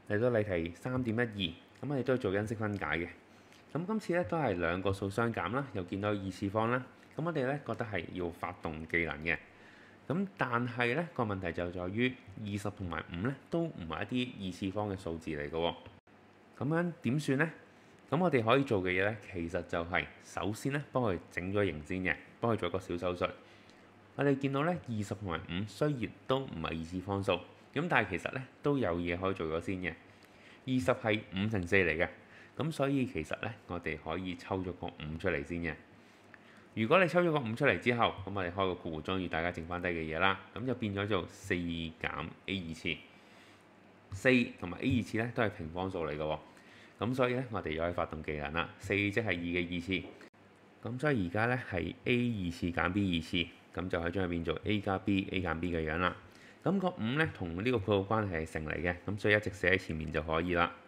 嚟到例題3.12，咁我哋都做因式分解嘅。咁今次咧都係兩個數相減啦，又見到二次方啦。咁我哋咧覺得係要發動技能嘅。咁但係咧個問題就在於20同埋5咧都唔係一啲二次方嘅數字嚟嘅喎。咁樣點算呢？咁我哋可以做嘅嘢咧，其實就係首先咧幫佢整咗形先嘅，幫佢做一個小手術。我哋見到咧20同埋5雖然都唔係二次方數，咁但係其實咧都有嘢可以做咗先嘅。20係5乘4嚟嘅，咁所以其實咧我哋可以抽咗個5出嚟先嘅。如果你抽咗個5出嚟之後，咁我哋開個括弧裝住大家剩翻低嘅嘢啦，咁就變咗做4減 a 二次。4同埋 a 二次咧都係平方數嚟嘅喎，咁所以咧我哋又可以發動技能啦。4即係2嘅二次，咁所以而家咧係 a 二次減 b 二次，咁就可以將佢變做 a 加 b、a 減 b 嘅樣啦。咁個5咧同呢個括號關係係乘嚟嘅，咁所以一直寫喺前面就可以啦。